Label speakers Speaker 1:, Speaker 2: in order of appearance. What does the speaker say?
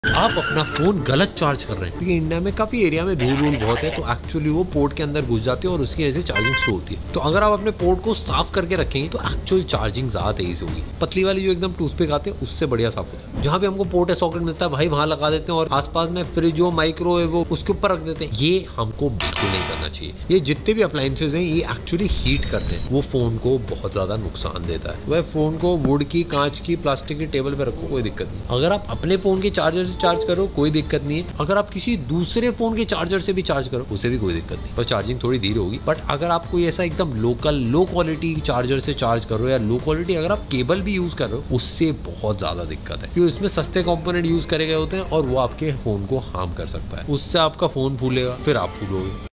Speaker 1: आप अपना फोन गलत चार्ज कर रहे हैं क्योंकि इंडिया में काफी एरिया में धूल बहुत है, तो एक्चुअली वो पोर्ट के अंदर घुस जाती है और उसकी वजह से चार्जिंग स्लो होती है। तो अगर आप अपने पोर्ट को साफ करके रखेंगे तो एक्चुअल चार्जिंग ज्यादा तेजी से होगी। पतली वाली जो एकदम टूथपिक आते हैं उससे बढ़िया साफ होता है। जहाँ भी हमको पोर्ट या सॉकेट मिलता है भाई वहां लगा देते हैं और आसपास में फ्रिज हो, माइक्रोवेव हो, उसके ऊपर रख देते हैं। ये हमको बिल्कुल नहीं करना चाहिए। ये जितने भी अप्लायंसेज हैं ये एक्चुअली हीट करते हैं, वो फोन को बहुत ज्यादा नुकसान देता है। वह फोन को वुड की, कांच की, प्लास्टिक की टेबल पे रखो, कोई दिक्कत नहीं। अगर आप अपने फोन के चार्जर से चार्ज करो कोई दिक्कत नहीं है। अगर आप किसी दूसरे फोन के चार्जर से भी चार्ज करो उसे भी कोई दिक्कत नहीं, पर चार्जिंग थोड़ी धीरे होगी। बट अगर आप कोई ऐसा एकदम लोकल लो क्वालिटी चार्जर से चार्ज करो या लो क्वालिटी अगर आप केबल भी यूज कर रहे हो उससे बहुत ज्यादा दिक्कत है, क्योंकि उसमें सस्ते कंपोनेंट यूज करे गए होते हैं और वो आपके फोन को हार्म कर सकता है। उससे आपका फोन फूलेगा, फिर आप फूलोगे।